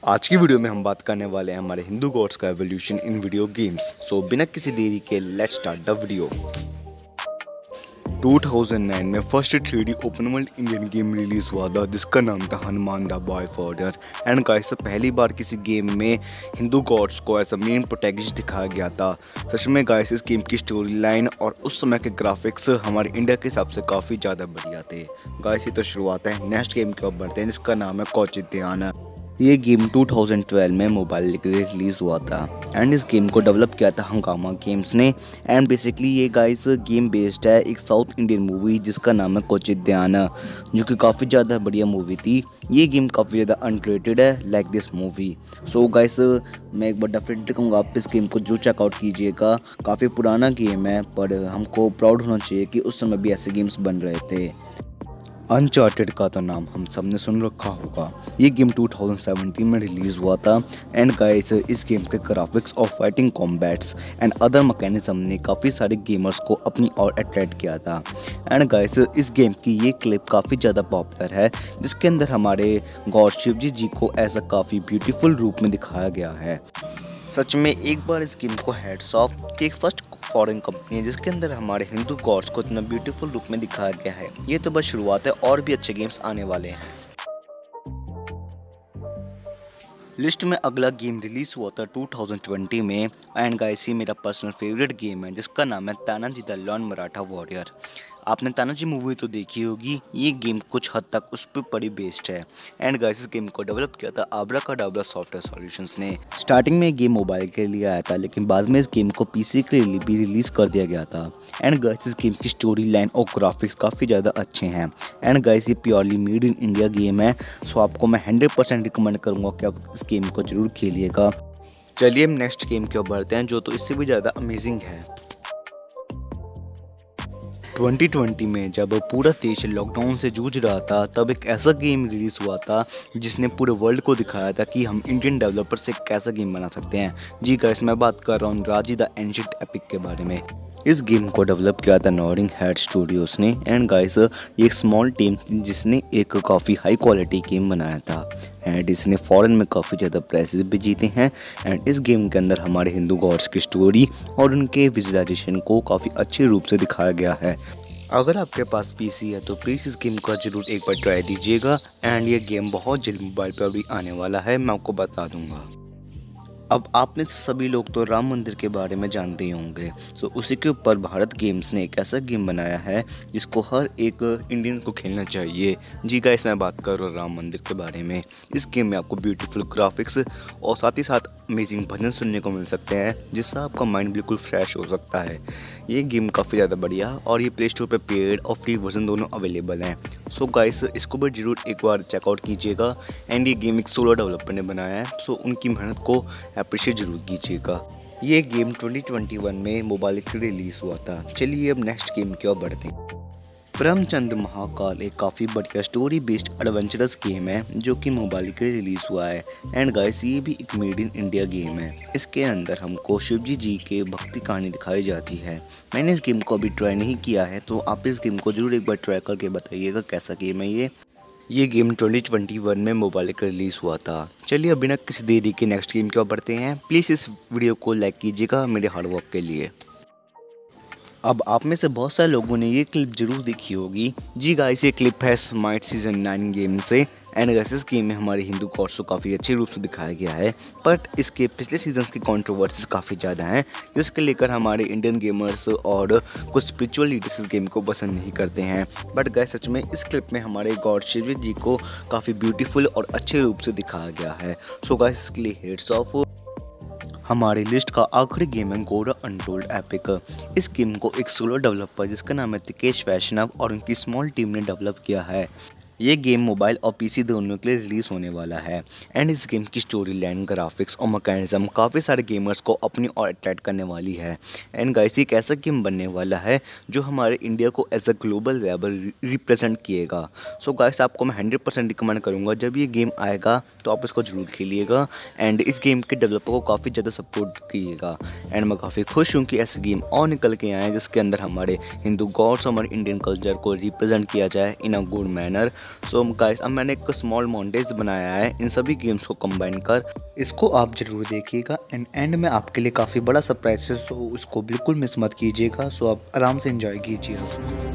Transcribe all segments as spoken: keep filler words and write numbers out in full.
आज की वीडियो में हम बात करने वाले हैं हमारे हिंदू गॉड्स का evolution in video games. So बिना किसी देरी के लेट्स स्टार्ट द वीडियो। दो हज़ार नौ में first three D open world Indian game release हुआ था जिसका नाम था हनुमान द बॉय फॉर्डर। एंड गाइस पहली बार किसी गेम में हिंदू गॉड्स को एज अ मेन प्रोटैगनिस्ट दिखाया गया था। सच में गाइस इस गेम की स्टोरी लाइन और उस समय के ग्राफिक्स हमारे इंडिया के हिसाब से काफ़ी ज़्यादा बढ़िया थे। गाइस ये तो शुरुआत है, नेक्स्ट गेम के ऊपर बढ़ते हैं जिसका नाम है कौचित्यान। ये गेम दो हज़ार बारह में मोबाइल के लिए रिलीज़ हुआ था एंड इस गेम को डेवलप किया था हंगामा गेम्स ने। एंड बेसिकली ये गाइस गेम बेस्ड है एक साउथ इंडियन मूवी जिसका नाम है कौचित्यान, जो कि काफ़ी ज़्यादा बढ़िया मूवी थी। ये गेम काफ़ी ज़्यादा अनरेटेड है like this movie. So guys मैं एक बार डेफिनेटली कहूँगा आप इस गेम को जो चेकआउट कीजिएगा। काफ़ी पुराना गेम है पर हमको प्राउड होना चाहिए कि उस समय भी ऐसे गेम्स बन रहे थे। अनचार्टेड का तो नाम हम सब ने सुन रखा होगा। ये गेम दो हज़ार सत्रह में रिलीज़ हुआ था एंड गाइस इस गेम के ग्राफिक्स और fighting combats and other mechanism ने काफ़ी सारे गेमर्स को अपनी ओर अट्रैक्ट किया था। एंड गाइस इस गेम की ये क्लिप काफ़ी ज़्यादा पॉपुलर है जिसके अंदर हमारे गॉड शिवजी जी को ऐसा काफ़ी ब्यूटीफुल रूप में दिखाया गया है। सच में एक बार इस गेम को हेड्स ऑफ कि एक फर्स्ट फॉरेन कंपनी है जिसके अंदर हमारे हिंदू गॉड्स को इतना ब्यूटीफुल रूप में दिखाया गया है। ये तो बस शुरुआत है, और भी अच्छे गेम्स आने वाले हैं। लिस्ट में अगला गेम रिलीज हुआ था दो हज़ार बीस में एंड गाइस ये मेरा पर्सनल फेवरेट गेम है जिसका नाम है Tanaji the lone Maratha warrior. आपने तानाजी मूवी तो देखी होगी, ये गेम कुछ हद तक उस पर बड़ी बेस्ड है। एंड गाइस इस गेम को डेवलप किया था आब्राकाडाब्रा सॉफ्टवेयर सॉल्यूशंस ने। स्टार्टिंग में ये गेम मोबाइल के लिए आया था लेकिन बाद में इस गेम को पीसी के लिए भी रिलीज कर दिया गया था। एंड गाइस इस गेम की स्टोरी लाइन और ग्राफिक्स काफ़ी ज़्यादा अच्छे हैं। एंड गाइस ये purely made in India game है, सो आपको मैं हंड्रेड परसेंट रिकमेंड करूँगा कि आप इस गेम को जरूर खेलिएगा। चलिए हम नेक्स्ट गेम की ओर बढ़ते हैं जो तो इससे भी ज़्यादा अमेजिंग है। दो हज़ार बीस में जब पूरा देश लॉकडाउन से जूझ रहा था तब एक ऐसा गेम रिलीज हुआ था जिसने पूरे वर्ल्ड को दिखाया था कि हम इंडियन डेवलपर से कैसा गेम बना सकते हैं। जी गाइस मैं बात कर रहा हूँ राजी द एंशिएंट एपिक के बारे में। इस गेम को डेवलप किया था नॉर्डिंग हेड स्टूडियोज ने। एंड गाइस ये एक स्मॉल टीम जिसने एक काफ़ी हाई क्वालिटी गेम बनाया था एंड इसने फॉरेन में काफ़ी ज़्यादा प्राइजेस भी जीते हैं। एंड इस गेम के अंदर हमारे हिंदू गॉड्स की स्टोरी और उनके विजुअलाइजेशन को काफ़ी अच्छे रूप से दिखाया गया है। अगर आपके पास पीसी है तो प्लीज़ इस गेम का जरूर एक बार ट्राई दीजिएगा। एंड ये गेम बहुत जल्द मोबाइल पर भी आने वाला है, मैं आपको बता दूंगा। अब आप में से सभी लोग तो राम मंदिर के बारे में जानते ही होंगे, तो उसी के ऊपर भारत गेम्स ने एक ऐसा गेम बनाया है जिसको हर एक इंडियन को खेलना चाहिए। जी गाइस मैं बात कर रहा हूँ राम मंदिर के बारे में। इस गेम में आपको ब्यूटीफुल ग्राफिक्स और साथ ही साथ अमेजिंग भजन सुनने को मिल सकते हैं जिससे आपका माइंड बिल्कुल फ्रेश हो सकता है। ये गेम काफ़ी ज़्यादा बढ़िया और ये प्ले स्टोर पर पेड और फ्री वर्जन दोनों अवेलेबल हैं। सो गाइस इसको भी जरूर एक बार चेकआउट कीजिएगा। एंड ये गेम एक सोलो डेवलपर ने बनाया है, सो उनकी मेहनत को अप्रिशिएट जरूर कीजिएगा। ये गेम दो हज़ार इक्कीस में मोबाइल के रिलीज हुआ था। चलिए अब नेक्स्ट गेम की ओर बढ़ते हैं। ब्रह्मचंद महाकाल एक काफ़ी बढ़िया स्टोरी बेस्ड एडवेंचरस गेम है जो कि मोबाइल के लिए रिलीज हुआ है। एंड गाइस ये भी एक मेड इन इंडिया गेम है। इसके अंदर हमको शिवजी जी के भक्ति कहानी दिखाई जाती है। मैंने इस गेम को अभी ट्राई नहीं किया है, तो आप इस गेम को जरूर एक बार ट्राई करके बताइएगा कैसा गेम है ये। ये गेम दो हज़ार इक्कीस में मोबाइल का रिलीज़ हुआ था। चलिए अब बिना किसी देरी के नेक्स्ट गेम की ओर बढ़ते हैं। प्लीज़ इस वीडियो को लाइक कीजिएगा मेरे हार्डवर्क के लिए। अब आप में से बहुत सारे लोगों ने ये क्लिप जरूर देखी होगी। जी गाइस ये क्लिप है स्माइट सीजन नाइन गेम से। एंड गाइस इस गेम में हमारे हिंदू गॉड्स को काफ़ी अच्छे रूप से दिखाया गया है, बट इसके पिछले सीजन की कंट्रोवर्सीज काफ़ी ज़्यादा हैं जिसके लेकर हमारे इंडियन गेमर्स और कुछ स्पिरिचुअल लीडर्स इस गेम को पसंद नहीं करते हैं। बट गाइस सच में इस क्लिप में हमारे गॉड शिव जी को काफ़ी ब्यूटीफुल और अच्छे रूप से दिखाया गया है। सो गाइस इसके लिए हेड्स ऑफ। हमारी लिस्ट का आखिरी गेम है गोरा अनटोल्ड एपिक। इस गेम को एक सोलो डेवलपर जिसका नाम है तिकेश वैष्णव और उनकी स्मॉल टीम ने डेवलप किया है। ये गेम मोबाइल और पीसी दोनों के लिए रिलीज होने वाला है। एंड इस गेम की स्टोरी लाइन, ग्राफिक्स और मैकेनिज्म काफ़ी सारे गेमर्स को अपनी ओर अट्रैक्ट करने वाली है। एंड गाइस एक ऐसा गेम बनने वाला है जो हमारे इंडिया को as a global level represent किएगा। सो गाइस आपको मैं हंड्रेड परसेंट रिकमेंड करूँगा जब ये गेम आएगा तो आप इसको जरूर खेलिएगा एंड इस गेम के डेवलपर को काफ़ी ज़्यादा सपोर्ट कीजिएगा। एंड मैं काफ़ी खुश हूँ कि ऐसे गेम और निकल के आए जिसके अंदर हमारे हिंदू गॉड्स, हमारे इंडियन कल्चर को रिप्रेजेंट किया जाए in a good manner. So guys अब मैंने एक स्मॉल मॉन्टेज बनाया है इन सभी गेम्स को कंबाइन कर। इसको आप जरूर देखिएगा एंड एंड में आपके लिए काफ़ी बड़ा सरप्राइज है, सो इसको बिल्कुल मिस मत कीजिएगा। सो आप आराम से एंजॉय कीजिएगा।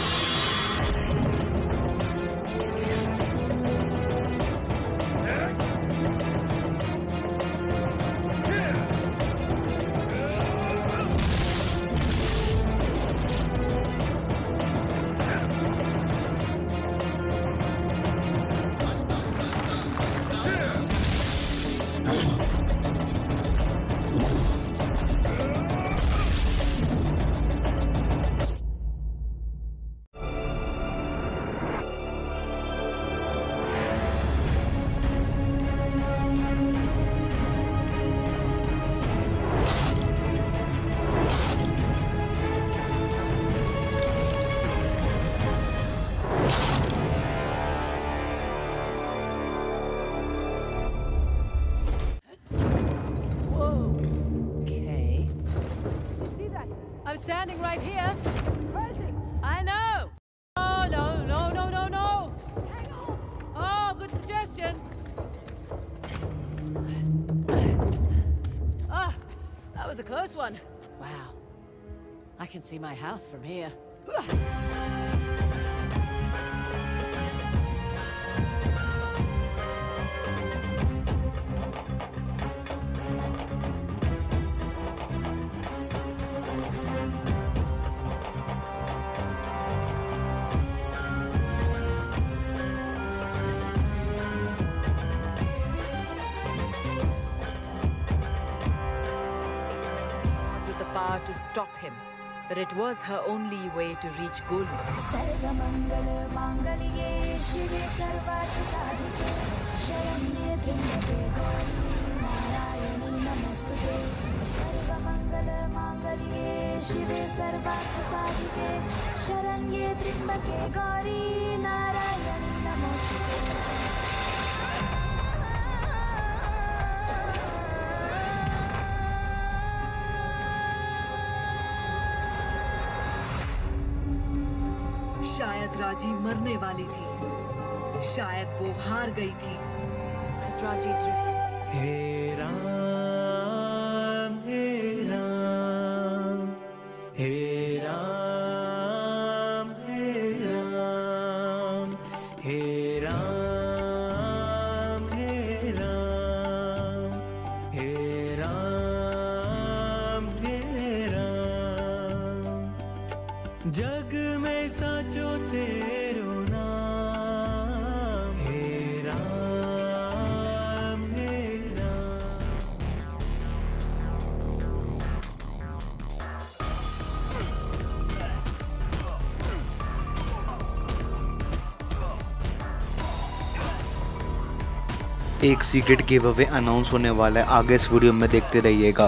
I'm standing right here. Where is he? I know. Oh, no, no, no, no, no. Hang on. Oh, good suggestion. Ah, that was a close one. Wow. I can see my house from here. Power to stop him, but it was her only way to reach Golu. सर्वमंगल मांगल्ये शिवे सर्वार्थ साधिके शरण्ये त्र्यंबके गौरी नारायणी नमोस्तुते। सर्वमंगल मांगल्ये शिवे सर्वार्थ साधिके शरण्ये त्र्यंबके गौरी नारायणी नमोस्तुते। शायद राजी मरने वाली थी, शायद वो हार गई थी। As Raji drifted. हे राम हे राम हे राम हे राम हे राम हे राम हे राम हे राम जग में साचो तेरो नाम हे राम हे राम। एक सीक्रेट गिव अवे अनाउंस होने वाला है, आगे इस वीडियो में देखते रहिएगा।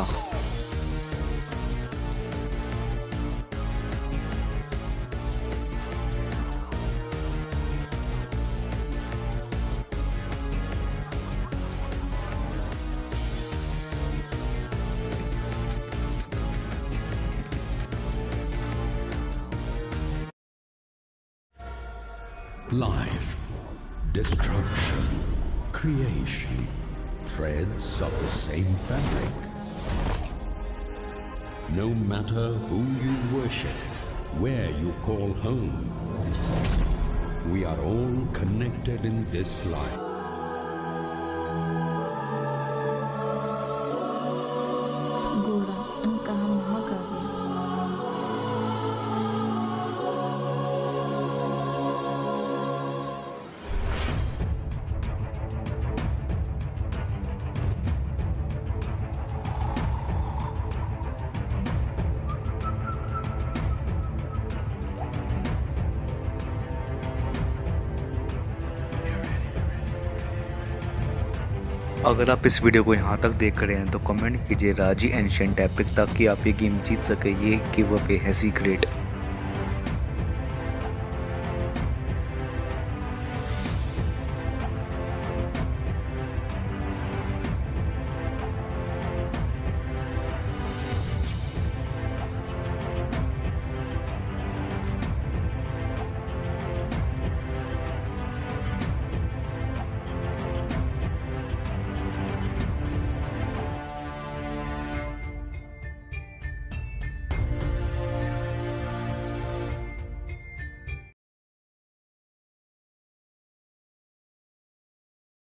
Life, destruction, creation, threads of the same fabric. No matter who you worship, where you call home, we are all connected in this life. गोरा अनकहा महाकाव्य। अगर आप इस वीडियो को यहाँ तक देख रहे हैं तो कमेंट कीजिए राजी एंशिएंट एपिक ताकि आप ये गेम जीत सके। ये गिव अवे है सीक्रेट।